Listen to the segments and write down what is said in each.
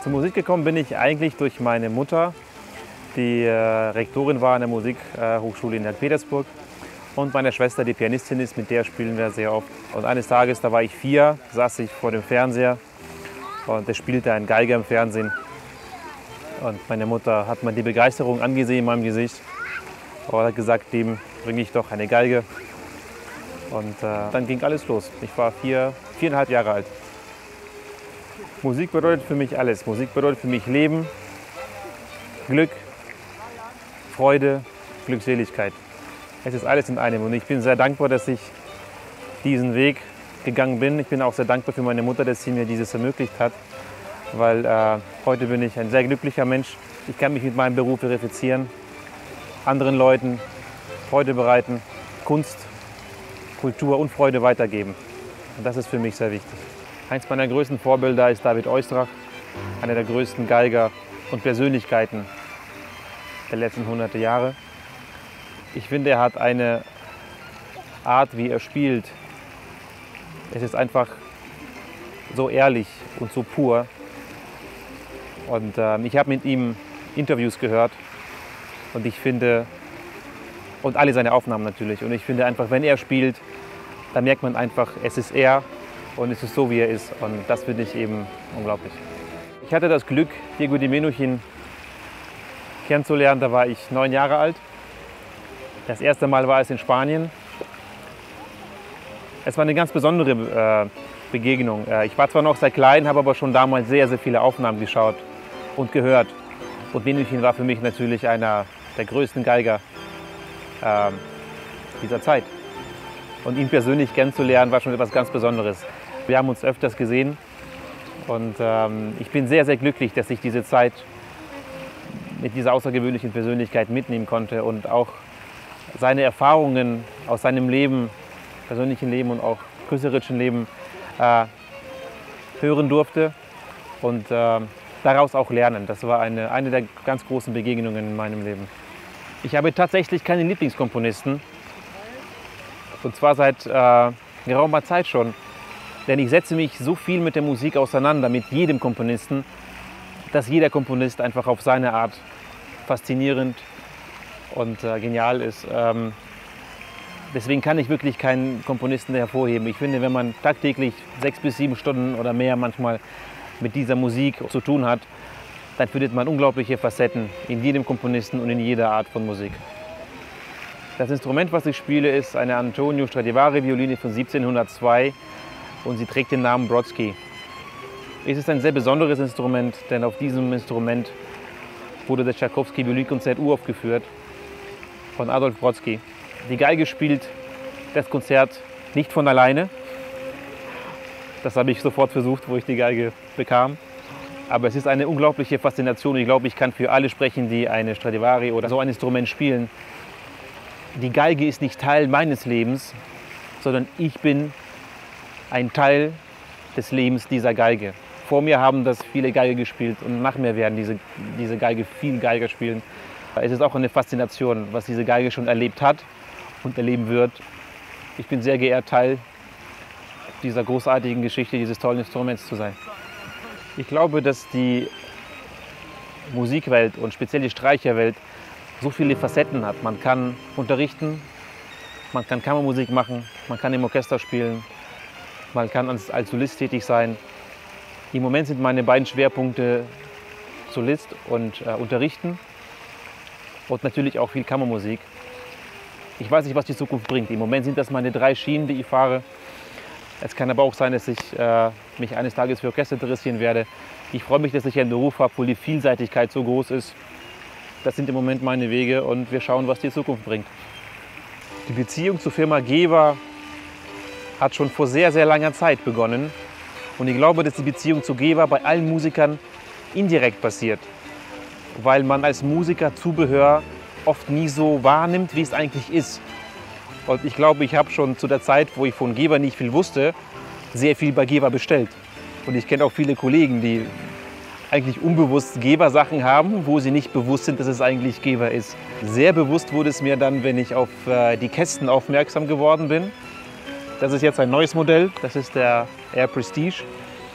Zur Musik gekommen bin ich eigentlich durch meine Mutter, die Rektorin war an der Musikhochschule in St. Petersburg. Und meine Schwester, die Pianistin ist, mit der spielen wir sehr oft. Und eines Tages, da war ich 4, saß ich vor dem Fernseher und es spielte ein Geiger im Fernsehen. Und meine Mutter hat mir die Begeisterung angesehen in meinem Gesicht und hat gesagt, dem bringe ich doch eine Geige. Und dann ging alles los. Ich war 4,5 Jahre alt. Musik bedeutet für mich alles. Musik bedeutet für mich Leben, Glück, Freude, Glückseligkeit. Es ist alles in einem und ich bin sehr dankbar, dass ich diesen Weg gegangen bin. Ich bin auch sehr dankbar für meine Mutter, dass sie mir dieses ermöglicht hat, weil heute bin ich ein sehr glücklicher Mensch. Ich kann mich mit meinem Beruf verifizieren, anderen Leuten Freude bereiten, Kunst, Kultur und Freude weitergeben. Und das ist für mich sehr wichtig. Eins meiner größten Vorbilder ist David Oistrakh, einer der größten Geiger und Persönlichkeiten der letzten hunderte Jahre. Ich finde, er hat eine Art, wie er spielt. Es ist einfach so ehrlich und so pur. Und ich habe mit ihm Interviews gehört und ich finde, und alle seine Aufnahmen natürlich. Und ich finde einfach, wenn er spielt, dann merkt man einfach, es ist er und es ist so, wie er ist. Und das finde ich eben unglaublich. Ich hatte das Glück, Diego Di Menuhin kennenzulernen, da war ich 9 Jahre alt. Das erste Mal war es in Spanien. Es war eine ganz besondere Begegnung. Ich war zwar noch sehr klein, habe aber schon damals sehr, sehr viele Aufnahmen geschaut und gehört. Und Menuhin war für mich natürlich einer der größten Geiger dieser Zeit. Und ihn persönlich kennenzulernen, war schon etwas ganz Besonderes. Wir haben uns öfters gesehen und ich bin sehr, sehr glücklich, dass ich diese Zeit mit dieser außergewöhnlichen Persönlichkeit mitnehmen konnte und auch seine Erfahrungen aus seinem Leben, persönlichen Leben und auch künstlerischen Leben hören durfte und daraus auch lernen. Das war eine der ganz großen Begegnungen in meinem Leben. Ich habe tatsächlich keine Lieblingskomponisten, und zwar seit geraumer Zeit schon. Denn ich setze mich so viel mit der Musik auseinander, mit jedem Komponisten, dass jeder Komponist einfach auf seine Art faszinierend und genial ist. Deswegen kann ich wirklich keinen Komponisten hervorheben. Ich finde, wenn man tagtäglich 6 bis 7 Stunden oder mehr manchmal mit dieser Musik zu tun hat, dann findet man unglaubliche Facetten in jedem Komponisten und in jeder Art von Musik. Das Instrument, was ich spiele, ist eine Antonio Stradivari Violine von 1702 und sie trägt den Namen Brodsky. Es ist ein sehr besonderes Instrument, denn auf diesem Instrument wurde das Tschaikowski Violinkonzert uraufgeführt von Adolf Brodsky. Die Geige spielt das Konzert nicht von alleine. Das habe ich sofort versucht, wo ich die Geige bekam. Aber es ist eine unglaubliche Faszination. Ich glaube, ich kann für alle sprechen, die eine Stradivari oder so ein Instrument spielen. Die Geige ist nicht Teil meines Lebens, sondern ich bin ein Teil des Lebens dieser Geige. Vor mir haben das viele Geige gespielt und nach mir werden diese Geige viel Geiger spielen. Es ist auch eine Faszination, was diese Geige schon erlebt hat und erleben wird. Ich bin sehr geehrt, Teil dieser großartigen Geschichte, dieses tollen Instruments zu sein. Ich glaube, dass die Musikwelt und speziell die Streicherwelt so viele Facetten hat. Man kann unterrichten, man kann Kammermusik machen, man kann im Orchester spielen, man kann als Solist tätig sein. Im Moment sind meine beiden Schwerpunkte Solist und Unterrichten und natürlich auch viel Kammermusik. Ich weiß nicht, was die Zukunft bringt. Im Moment sind das meine 3 Schienen, die ich fahre. Es kann aber auch sein, dass ich mich eines Tages für Orchester interessieren werde. Ich freue mich, dass ich einen Beruf habe, wo die Vielseitigkeit so groß ist. Das sind im Moment meine Wege und wir schauen, was die Zukunft bringt. Die Beziehung zur Firma Geber hat schon vor sehr, sehr langer Zeit begonnen. Und ich glaube, dass die Beziehung zu Geber bei allen Musikern indirekt passiert. Weil man als Musiker Zubehör oft nie so wahrnimmt, wie es eigentlich ist. Und ich glaube, ich habe schon zu der Zeit, wo ich von Geber nicht viel wusste, sehr viel bei Geber bestellt. Und ich kenne auch viele Kollegen, die eigentlich unbewusst Geber-Sachen haben, wo sie nicht bewusst sind, dass es eigentlich Geber ist. Sehr bewusst wurde es mir dann, wenn ich auf die Kästen aufmerksam geworden bin. Das ist jetzt ein neues Modell, das ist der Air Prestige.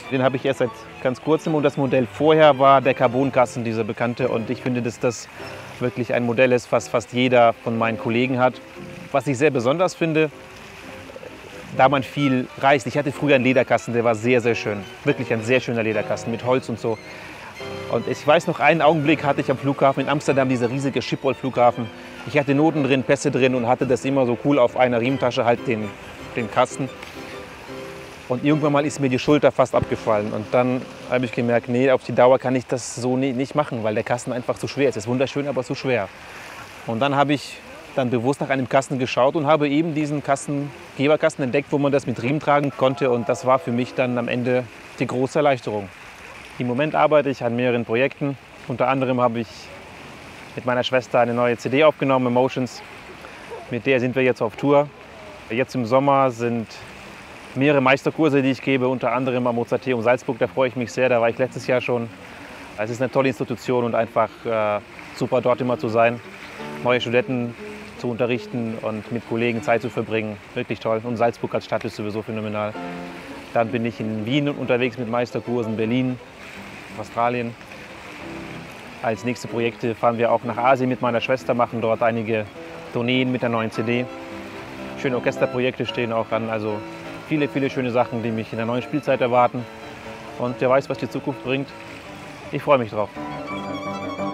Den habe ich erst seit ganz kurzem und das Modell vorher war der Carbonkasten, dieser bekannte. Und ich finde, dass das wirklich ein Modell ist, was fast jeder von meinen Kollegen hat. Was ich sehr besonders finde, da man viel reist. Ich hatte früher einen Lederkasten, der war sehr, sehr schön. Wirklich ein sehr schöner Lederkasten mit Holz und so. Und ich weiß noch, einen Augenblick hatte ich am Flughafen in Amsterdam, dieser riesige Schiphol-Flughafen. Ich hatte Noten drin, Pässe drin und hatte das immer so cool auf einer Riementasche, halt den Kasten. Und irgendwann mal ist mir die Schulter fast abgefallen. Und dann habe ich gemerkt, nee, auf die Dauer kann ich das so nicht machen, weil der Kasten einfach zu schwer ist. Es ist wunderschön, aber zu schwer. Und dann habe ich bewusst nach einem Kasten geschaut und habe eben diesen Geberkasten entdeckt, wo man das mit Riemen tragen konnte. Und das war für mich dann am Ende die große Erleichterung. Im Moment arbeite ich an mehreren Projekten. Unter anderem habe ich mit meiner Schwester eine neue CD aufgenommen, Emotions. Mit der sind wir jetzt auf Tour. Jetzt im Sommer sind mehrere Meisterkurse, die ich gebe, unter anderem am Mozarteum Salzburg. Da freue ich mich sehr, da war ich letztes Jahr schon. Es ist eine tolle Institution und einfach super, dort immer zu sein, neue Studenten zu unterrichten und mit Kollegen Zeit zu verbringen. Wirklich toll. Und Salzburg als Stadt ist sowieso phänomenal. Dann bin ich in Wien unterwegs mit Meisterkursen, Berlin, Australien. Als nächste Projekte fahren wir auch nach Asien mit meiner Schwester, machen dort einige Tourneen mit der neuen CD. Schöne Orchesterprojekte stehen auch an. Also viele, viele schöne Sachen, die mich in der neuen Spielzeit erwarten. Und wer weiß, was die Zukunft bringt. Ich freue mich drauf.